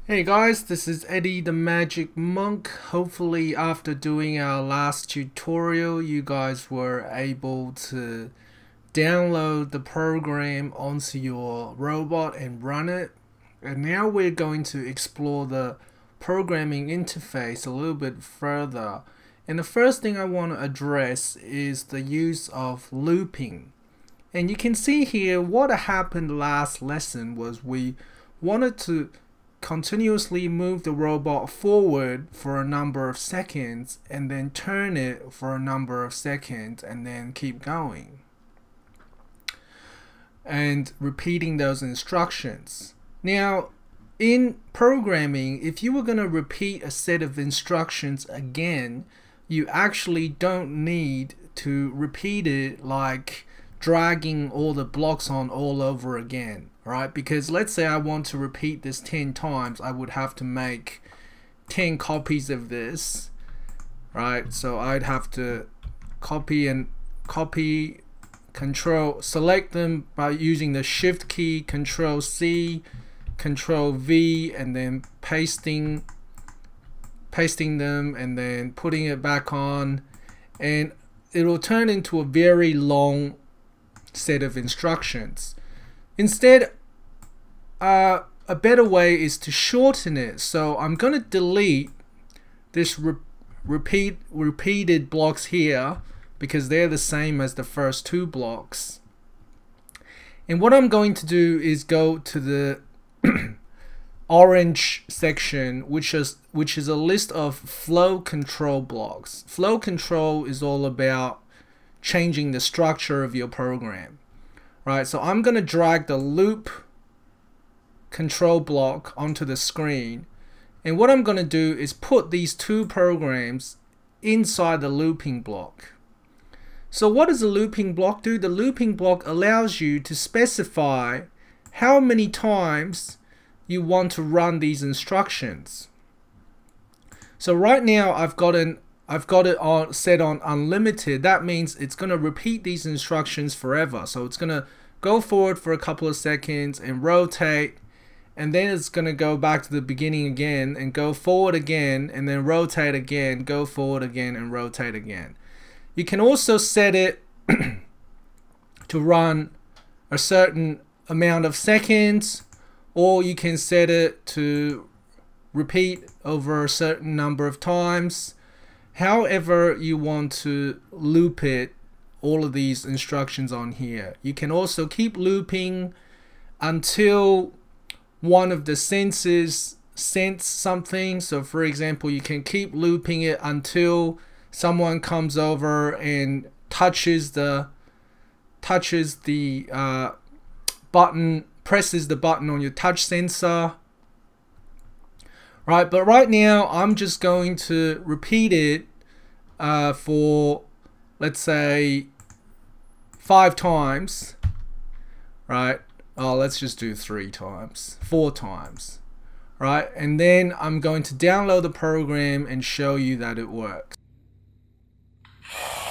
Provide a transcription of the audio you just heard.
Hey guys, this is Eddie the Magic Monk. Hopefully after doing our last tutorial you guys were able to download the program onto your robot and run it. And now we're going to explore the programming interface a little bit further. And the first thing I want to address is the use of looping. And you can see here what happened last lesson was we wanted to continuously move the robot forward for a number of seconds and then turn it for a number of seconds and then keep going and repeating those instructions. Now in programming, if you were going to repeat a set of instructions again, you actually don't need to repeat it like dragging all the blocks on all over again, right? Because let's say I want to repeat this 10 times, I would have to make 10 copies of this, right? So I'd have to copy, control, select them by using the shift key, control C, control V, and then pasting them and then putting it back on, and it'll turn into a very long set of instructions. Instead, a better way is to shorten it. So I'm going to delete this repeated blocks here because they're the same as the first two blocks. And what I'm going to do is go to the orange section, which is a list of flow control blocks. Flow control is all about changing the structure of your program, right? So I'm going to drag the loop control block onto the screen, and what I'm going to do is put these two programs inside the looping block. So what does the looping block do? The looping block allows you to specify how many times you want to run these instructions. So right now I've got it on set on unlimited. That means it's going to repeat these instructions forever. So it's going to go forward for a couple of seconds and rotate, and then it's going to go back to the beginning again and go forward again and then rotate again, go forward again and rotate again. You can also set it to run a certain amount of seconds, or you can set it to repeat over a certain number of times. However you want to loop it, all of these instructions on here. You can also keep looping until one of the sensors sense something. So for example, you can keep looping it until someone comes over and touches the button, presses the button on your touch sensor. Right, but right now I'm just going to repeat it for, let's say, 5 times. Right? Oh, let's just do 3 times, 4 times. Right? And then I'm going to download the program and show you that it works.